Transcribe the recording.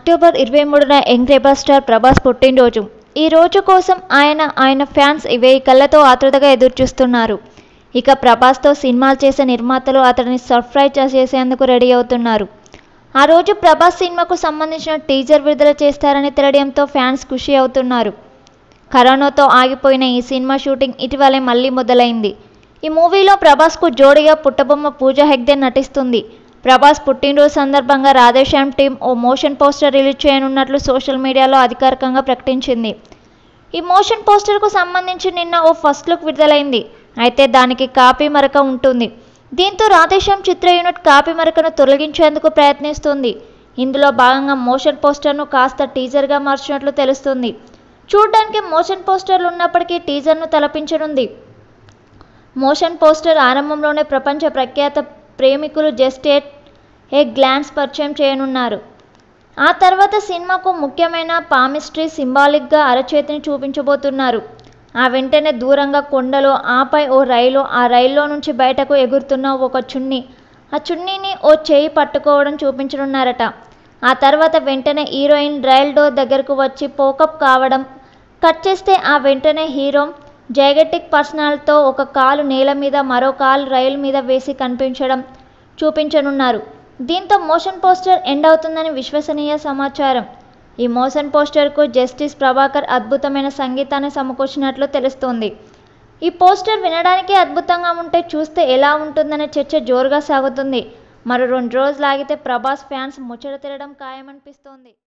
October 23న young rebel star Prabhas పుట్టినరోజు. ఈ రోజు కోసం ఆయన ఫ్యాన్స్ 1000 కళ్ళతో ఆతృతగా ఎదురుచూస్తున్నారు. ఇక ప్రభాస్తో సినిమాలు చేసే నిర్మాతలు అతడిని సర్ప్రైజ్ చేసేందుకు రెడీ అవుతున్నారు. ఆ రోజు ప్రభాస్ సినిమాకు సంబంధించిన టీజర్ విడుదల చేస్తారని తెలియడంతో ఫ్యాన్స్ ఖుషి అవుతున్నారు. కరోనాతో ఆగిపోయిన ఈ సినిమా షూటింగ్ ఇటీవలే మళ్లీ మొదలైంది. ఈ మూవీలో ప్రభాస్కు జోడీగా పుట్టబొమ్మ పూజా హెగ్డే నటిస్తుంది. ప్రభాస్ పుట్టినరోజు సందర్భంగా రాధేశ్యామ్ టీమ్ ఓ మోషన్ పోస్టర్ రిలీజ్ చేయనున్నట్లు సోషల్ మీడియాలో అధికారికంగా ప్రకటించింది. ఈ మోషన్ పోస్టర్కు సంబంధించి నిన్న ఓ ఫస్ట్ లుక్ విడుదలైంది. అయితే దానికి కాపీ మరక ఉంటుంది. దీంతో రాధేశ్యామ్ చిత్ర యూనిట్ కాపీ మరకను తొలగించేందుకు ప్రయత్నిస్తుంది. ఇందులో భాగంగా మోషన్ పోస్టర్ను కాస్త టీజర్గా మార్చినట్లు తెలుస్తుంది. చూడ్డానికి మోషన్ పోస్టర్లు ఉన్నప్పటికీ టీజర్ను తలపించనుంది. మోషన్ పోస్టర్ ఆరంభంలోనే ప్రపంచ ప్రఖ్యాత ప్రేమికులు జస్ట్ ఏ గ్లాన్స్ పరిచయం చేయనున్నారు. ఆ తర్వాత సినిమాకు ముఖ్యమైన పామిస్ట్రీ సింబాలిక్గా అరచేతిని చూపించబోతున్నారు. ఆ వెంటనే దూరంగా కొండలో, ఆపై ఓ రైలు, ఆ రైల్లో నుంచి బయటకు ఎగురుతున్న ఒక చున్నీ, ఆ చున్నీని ఓ చేయి పట్టుకోవడం చూపించనున్నారట. ఆ తర్వాత వెంటనే హీరోయిన్ రైల్ డోర్ దగ్గరకు వచ్చి పోకప్ కావడం, కట్ చేస్తే ఆ వెంటనే హీరో జైగెటిక్ పర్సనాలిటీతో ఒక కాలు నేల మీద, మరో కాలు రైలు మీద వేసి కనిపించడం చూపించనున్నారు. దీంతో మోషన్ పోస్టర్ ఎండ్ అవుతుందని విశ్వసనీయ సమాచారం. ఈ మోషన్ పోస్టర్కు జస్టిస్ ప్రభాకర్ అద్భుతమైన సంగీతాన్ని సమకూర్చినట్లు తెలుస్తోంది. ఈ పోస్టర్ వినడానికి అద్భుతంగా ఉంటే చూస్తే ఎలా ఉంటుందనే చర్చ జోరుగా సాగుతుంది. మరో 2 రోజులు ఆగితే ప్రభాస్ ఫ్యాన్స్ ముచ్చట తీరడం ఖాయమనిపిస్తోంది.